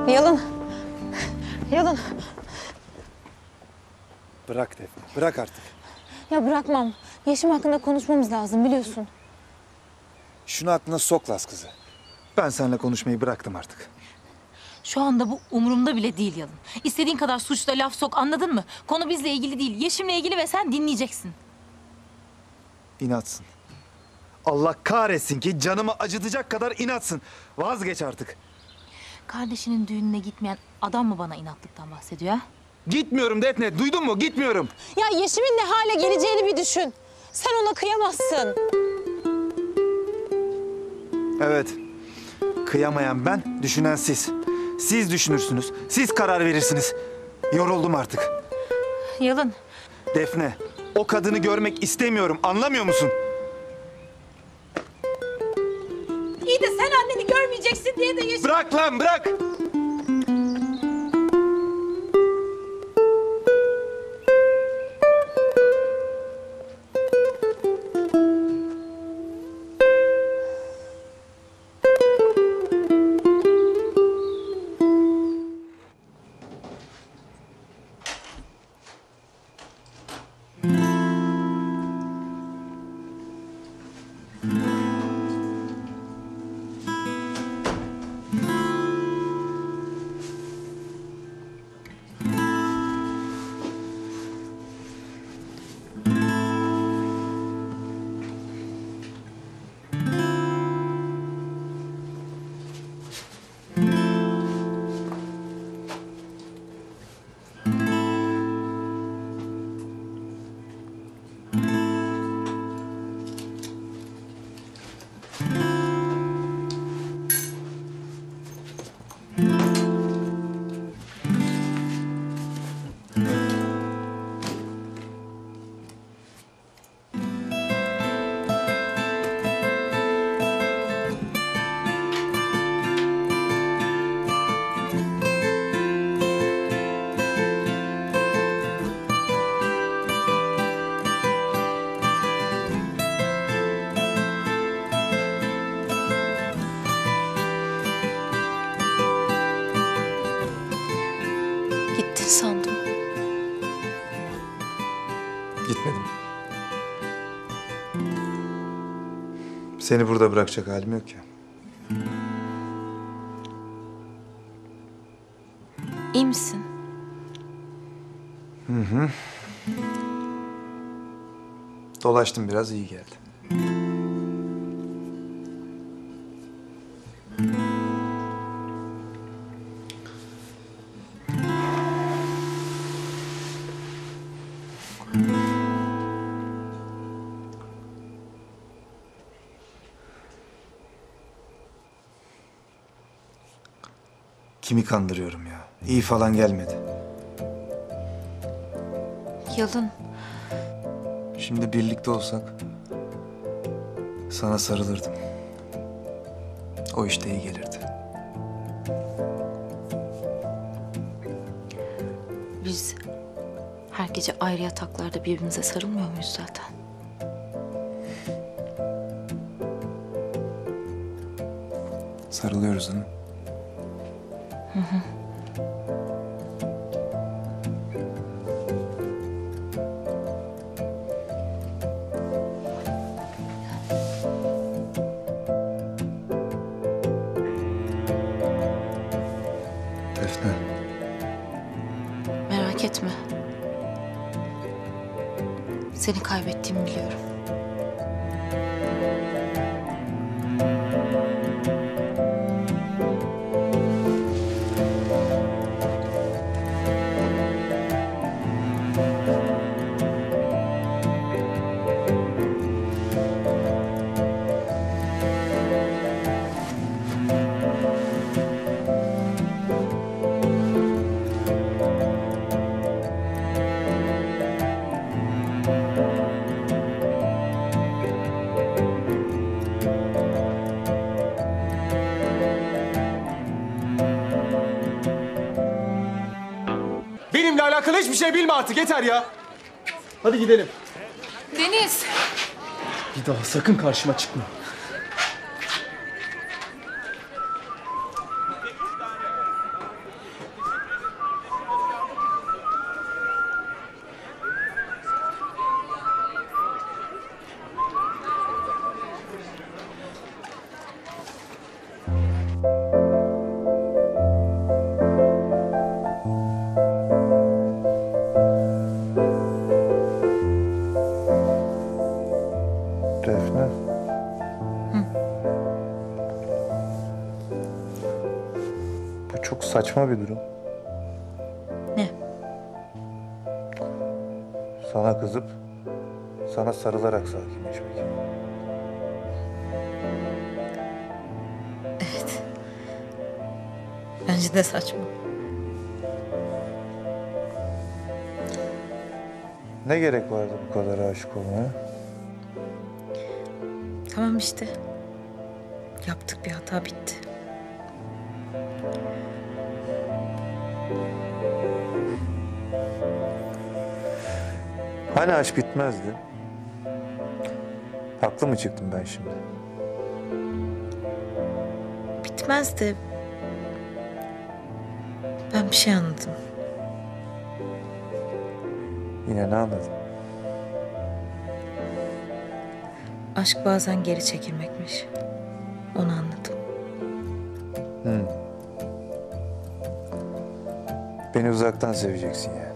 Yalın. Yalın. Bırak Defne, bırak artık. Ya bırakmam. Yeşim hakkında konuşmamız lazım biliyorsun. Şunu aklına sok Laz kızı. Ben seninle konuşmayı bıraktım artık. Şu anda bu umurumda bile değil Yalın. İstediğin kadar suçla laf sok, anladın mı? Konu bizle ilgili değil, Yeşim'le ilgili ve sen dinleyeceksin. İnatsın. Allah kahretsin ki canımı acıtacak kadar inatsın. Vazgeç artık. Kardeşinin düğününe gitmeyen adam mı bana inatlıktan bahsediyor ha? Gitmiyorum Defne, duydun mu? Gitmiyorum. Ya Yeşim'in ne hale geleceğini bir düşün. Sen ona kıyamazsın. Evet. Kıyamayan ben, düşünen siz. Siz düşünürsünüz, siz karar verirsiniz. Yoruldum artık. Yalın. Defne, o kadını görmek istemiyorum. Anlamıyor musun? İyi de sen anneni görmeyeceksin diye de Yeşim... Bırak lan, bırak! Gittin sandım. Gitmedim. Seni burada bırakacak halim yok ya. İyi misin? Dolaştım biraz, iyi geldi. Kimi kandırıyorum ya? İyi falan gelmedi. Yalın. Şimdi birlikte olsak sana sarılırdım. O işte iyi gelirdi. Biz her gece ayrı yataklarda birbirimize sarılmıyor muyuz zaten? Sarılıyoruz değil mi? Defne. Merak etme. Seni kaybettiğimi biliyorum. Benimle alakalı hiçbir şey bilme artık, yeter ya. Hadi gidelim. Deniz! Bir daha sakın karşıma çıkma. çok saçma bir durum. Ne? Sana kızıp sana sarılarak sakinleşmek. Bence de saçma. Ne gerek vardı bu kadar aşık olmaya? Tamam işte. Yaptık bir hata, bitti. Hani aşk bitmezdi? Haklı mı çıktım ben şimdi? Bitmez de... Ben bir şey anladım. Yine ne anladın? Aşk bazen geri çekilmekmiş. Onu anladım. Beni uzaktan seveceksin yani.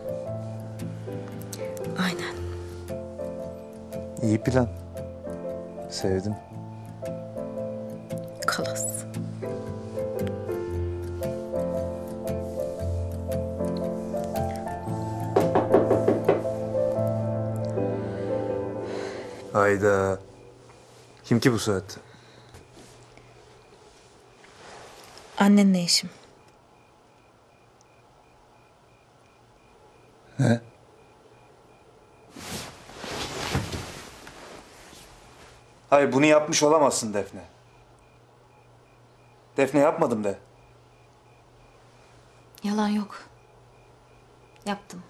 Aynen. İyi plan. Sevdim. Kalas. Hayda. Kim ki bu saatte? Annenle eşim. Ne? Hayır, bunu yapmış olamazsın Defne. Defne, yapmadım de. Yalan yok. Yaptım.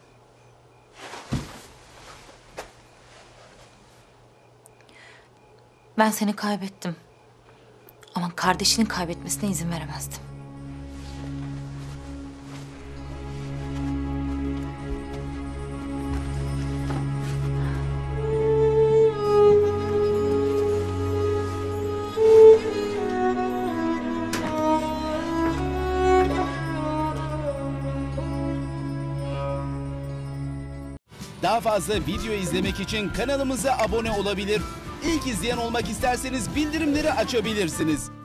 Ben seni kaybettim. Ama kardeşinin kaybetmesine izin veremezdim. Daha fazla video izlemek için kanalımıza abone olabilir. İlk izleyen olmak isterseniz bildirimleri açabilirsiniz.